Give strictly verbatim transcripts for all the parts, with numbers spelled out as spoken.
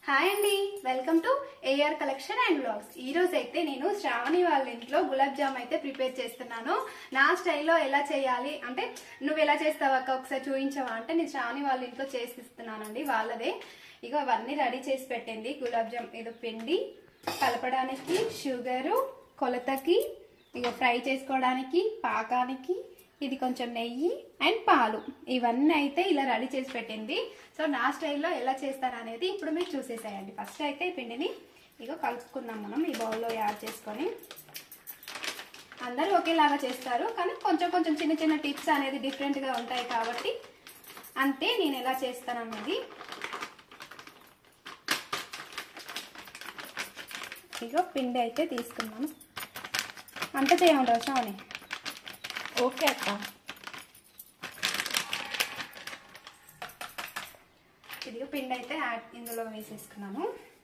Hi అండి, welcome to AR collection and vlogs. ఈ రోజు అయితే నేను శ్రావణి వాళ్ళ ఇంట్లో గులాబ్ జామ్ అయితే ప్రిపేర్ చేస్తున్నాను. నా స్టైల్లో ఎలా చేయాలి అంటే, నువ్వు ఎలా చేస్తావు అక్క ఒకసారి చూపించవా అంటే, నేను శ్రావణి వాళ్ళ ఇంట్లో చేసిస్తున్నానండి. వాళ్ళదే ఇక అవన్నీ రెడీ చేసి పెట్టింది. గులాబ్ జామ్ ఏదో పిండి కలపడానికి, షుగరు, కొలతకి, ఇక ఫ్రై చేసుకోవడానికి, పాకానికి, ఇది కొంచెం నెయ్యి అండ్ పాలు, ఇవన్నీ అయితే ఇలా రెడీ చేసి పెట్టింది. సో నా స్టైల్లో ఎలా చేస్తాను అనేది ఇప్పుడు మీరు చూసేసేయండి. ఫస్ట్ అయితే పిండిని ఇక కలుపుకుందాం మనం ఈ బౌల్లో యాడ్ చేసుకొని. అందరూ ఒకేలాగా చేస్తారు, కానీ కొంచెం కొంచెం చిన్న చిన్న టిప్స్ అనేది డిఫరెంట్గా ఉంటాయి కాబట్టి అంతే నేను ఎలా చేస్తాను అనేది. ఇక పిండి అయితే తీసుకున్నాను. అంత చేయమంటారు శ్రావణి? ఓకే అక్క. ఇదిగో పిండి అయితే యాడ్ ఇందులో వేసేసుకున్నాను.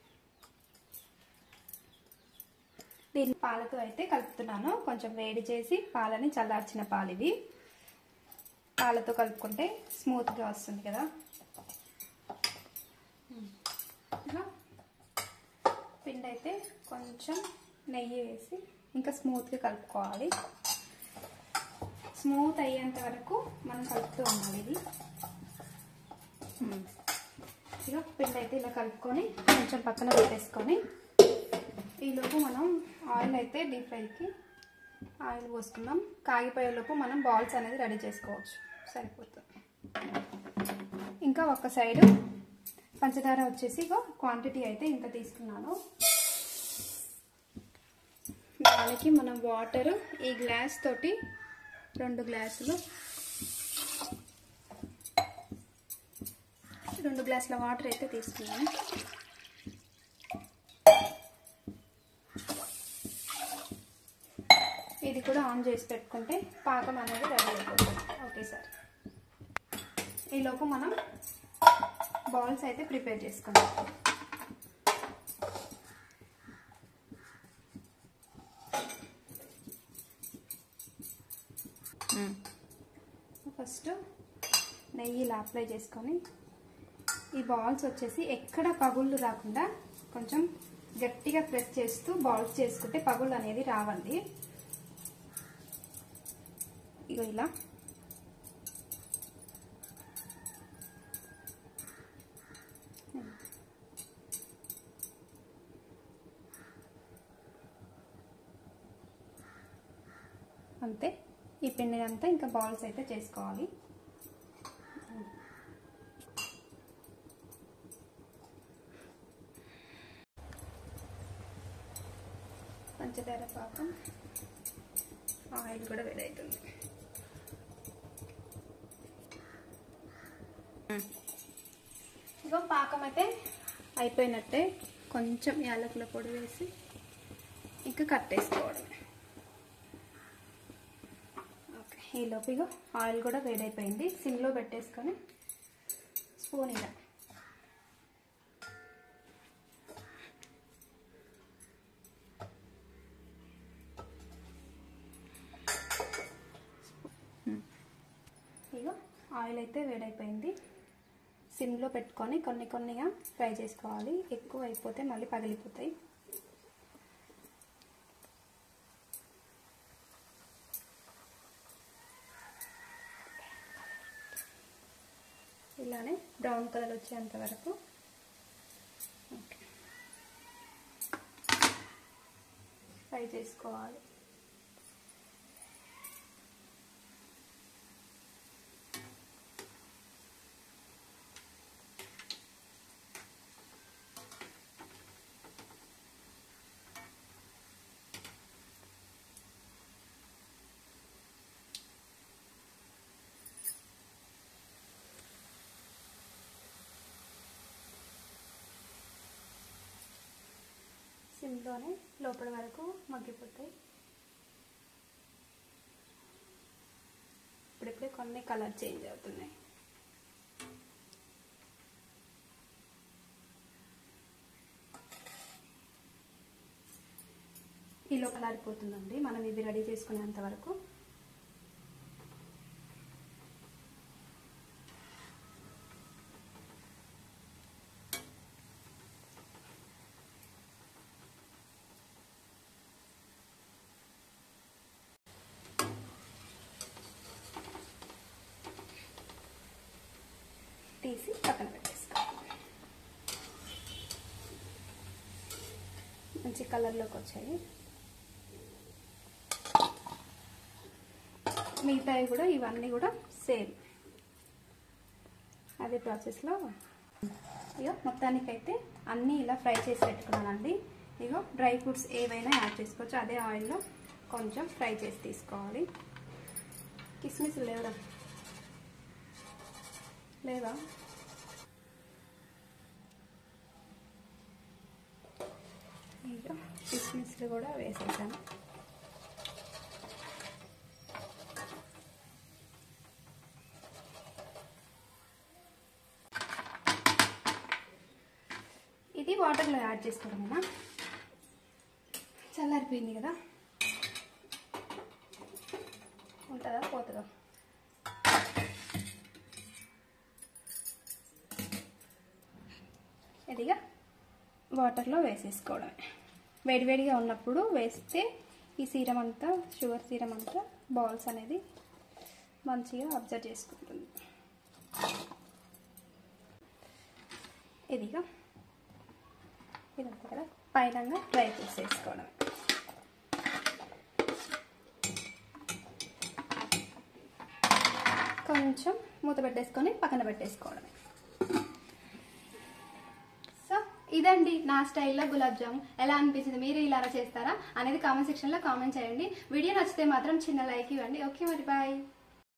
దీన్ని పాలతో అయితే కలుపుతున్నాను. కొంచెం వేడి చేసి పాలని చల్లార్చిన పాలు ఇవి. పాలతో కలుపుకుంటే స్మూత్గా వస్తుంది కదా. పిండి అయితే కొంచెం నెయ్యి వేసి ఇంకా స్మూత్గా కలుపుకోవాలి. స్మూత్ అయ్యేంత వరకు మనం కలుపుతూ ఉండాలి. ఇది ఇక పిండి అయితే ఇలా కలుపుకొని కొంచెం పక్కన పెట్టేసుకొని, ఈలోపు మనం ఆయిల్ అయితే డీప్ ఫ్రైకి ఆయిల్ పోసుకుందాం. కాగిపోయేలోపు మనం బాల్స్ అనేది రెడీ చేసుకోవచ్చు, సరిపోతుంది. ఇంకా ఒక సైడు పంచదార వచ్చేసి ఇక క్వాంటిటీ అయితే ఇంత తీసుకున్నాను. దానికి మనం వాటర్ ఈ గ్లాస్ తోటి రెండు గ్లాసులు రెండు గ్లాసుల వాటర్ అయితే తీసుకున్నాను. ఇది కూడా ఆన్ చేసి పెట్టుకుంటే పాకం అనేది రెడీ అయిపోతుంది. ఓకే సార్, ఈలోపు మనం బాల్స్ అయితే ప్రిపేర్ చేసుకుందాం. ఫస్ట్ నెయ్యి ఇలా అప్లై చేసుకొని, ఈ బాల్స్ వచ్చేసి ఎక్కడ పగుళ్ళు రాకుండా కొంచెం గట్టిగా ప్రెస్ చేస్తూ బాల్స్ చేసుకుంటే పగుళ్ళు అనేది రావండి. ఇగో ఇలా అంతే. ఈ పిండి అంతా ఇంకా బాల్స్ అయితే చేసుకోవాలి. పంచదార పాకం, ఆయిల్ కూడా వేడవుతుంది. ఇగో పాకం అయితే అయిపోయినట్టే. కొంచెం యాలకుల పొడి వేసి ఇంకా కట్టేసుకోవడమే. ఓకే, ఈలోపు ఇగో ఆయిల్ కూడా వేడైపోయింది. సిమ్లో పెట్టేసుకొని స్పూన్ ఇలా ఇగో ఆయిల్ అయితే వేడైపోయింది. సిమ్లో పెట్టుకొని కొన్ని కొన్నిగా ఫ్రై చేసుకోవాలి. ఎక్కువ అయిపోతే మళ్ళీ పగిలిపోతాయి. ఇలానే బ్రౌన్ కలర్ వచ్చేంత వరకు ఓకే ఫ్రై చేసుకోవాలి. సిమ్లోనే లోపల వరకు మగ్గిపోతాయి. ఇప్పుడిప్పుడే కొన్ని కలర్ చేంజ్ అవుతున్నాయి. ఈ లోపల ఆరిపోతుందండి మనం ఇది రెడీ చేసుకునేంత వరకు. తీసి పక్కన పెట్టేసుకోవాలి. మంచి కలర్లోకి వచ్చాయి. మిగతావి కూడా ఇవన్నీ కూడా సేమ్ అదే ప్రాసెస్లో. ఇగో మొత్తానికైతే అన్నీ ఇలా ఫ్రై చేసి పెట్టుకున్నానండి. ఇగో డ్రై ఫ్రూట్స్ ఏవైనా యాడ్ చేసుకోవచ్చు. అదే ఆయిల్లో కొంచెం ఫ్రై చేసి తీసుకోవాలి. కిస్మిస్ లేవరా లేవా ఇక కిస్మిస్లు కూడా వేసేసాను. ఇది వాటర్లో యాడ్ చేసుకోవడమేనా? చల్లారిపోయింది కదా, ఉంటుందా పోతుందా? ఇదిగా వాటర్లో వేసేసుకోవడమే. వేడివేడిగా ఉన్నప్పుడు వేస్తే ఈ సీరం అంతా, షుగర్ సీరం అంతా బాల్స్ అనేది మంచిగా అబ్జర్వ్ చేసుకుంటుంది. ఇదిగా ఇదంతా కదా పైన డ్రై ఫ్రూట్స్ వేసుకోవడమే. కొంచెం మూత పెట్టేసుకొని పక్కన పెట్టేసుకోవడమే. సో ఇదండి నా స్టైల్లో గులాబ్ జామ్. ఎలా అనిపించింది? మీరు ఇలా చేస్తారా అనేది కామెంట్ సెక్షన్లో కామెంట్ చేయండి. వీడియో నచ్చితే మాత్రం చిన్న లైక్ ఇవ్వండి. ఓకే మరి బాయ్.